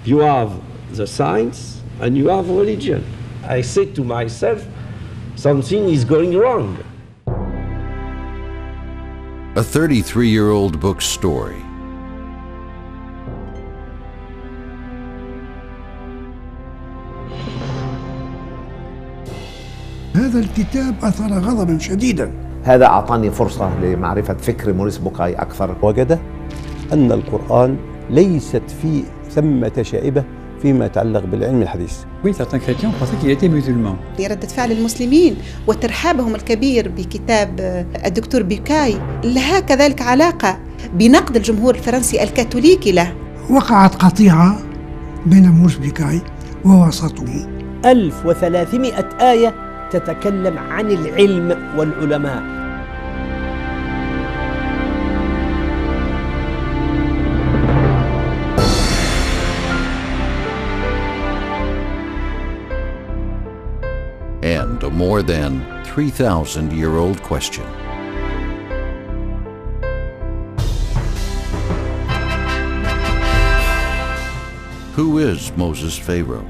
You have the science and you have religion. I say to myself, something is going wrong. A 33-year-old book's story. هذا الكتاب أثار غضبا شديدا. هذا أعطاني فرصة لمعرفة فكر موريس بوكاي أكثر. وجد أن القرآن ليست فيه ثمة شائبة فيما يتعلق بالعلم الحديث. Oui, certains chrétiens pensaient qu'il était musulman. ردة فعل المسلمين وترحابهم الكبير بكتاب الدكتور بوكاي لها كذلك علاقة بنقد الجمهور الفرنسي الكاثوليكي له. وقعت قطيعة بين موريس بوكاي ووسطه. 1300 آية تتكلم عن العلم والعلماء. And a more than 3,000-year-old question. Who is Moses Pharaoh?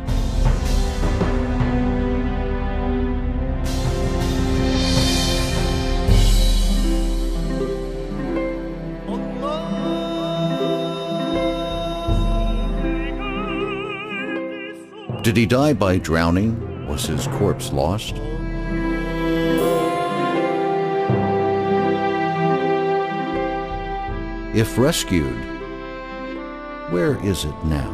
Did he die by drowning? Was his corpse lost? If rescued, where is it now?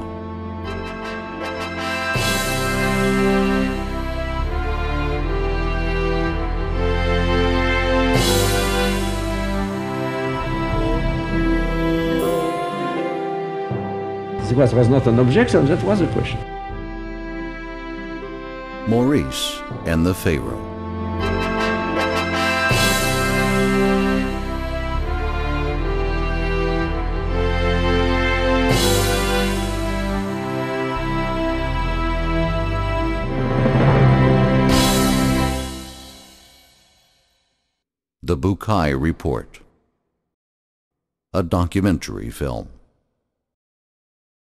That was not an objection, that was a question. Maurice and the Pharaoh. The Bucaille Report, a documentary film.